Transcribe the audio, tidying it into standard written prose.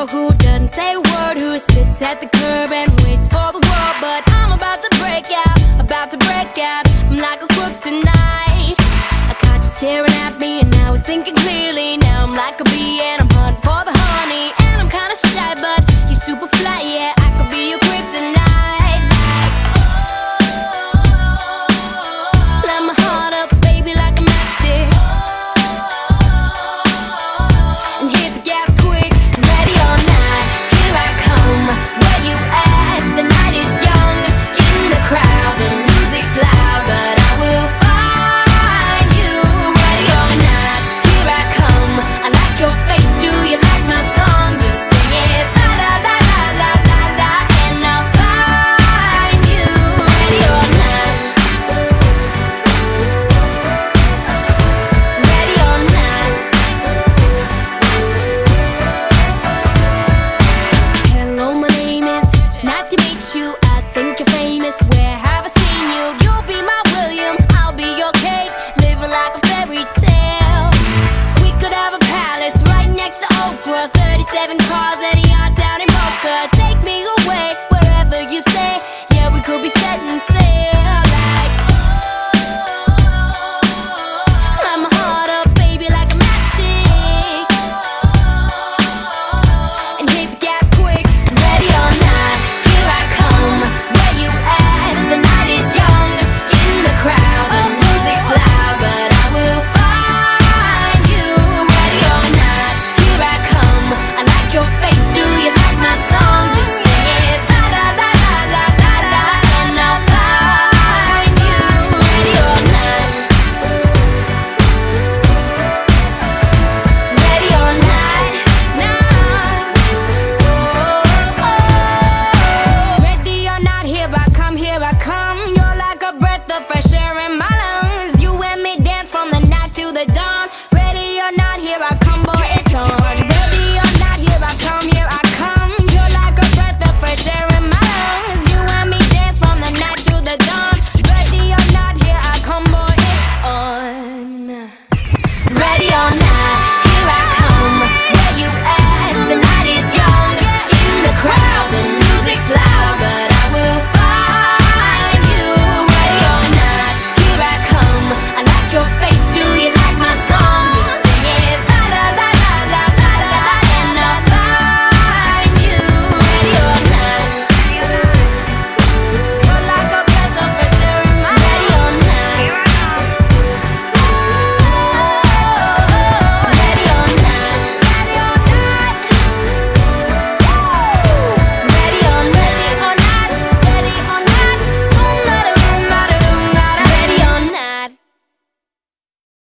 girl who doesn't say a word, who sits at the curb and waits for the world. But I'm about to break out, about to break out. I'm like a crook tonight. I caught you staring at me and I was thinking clearly. Now I'm like a bee and I'm hunting for the honey. And I'm kinda shy but you're super fly, yeah. I could be your kryptonite. Light my heart up, baby, like a matchstick. And hit the gas quick, ready or not, here I come. Where you at? The night is young. In the crowd, the music's loud, but I will find you. Ready or not, here I come. I like your face, do you like my song? Just sing it, la la la la la la la, and I'll find you. Ready or not, ready or not. Hello, my name is, nice to meet you. I think you're famous, where have I seen you? You'll be my William, I'll be your Kate, living like a fairy tale. We could have a palace right next to Oprah, 37 cars.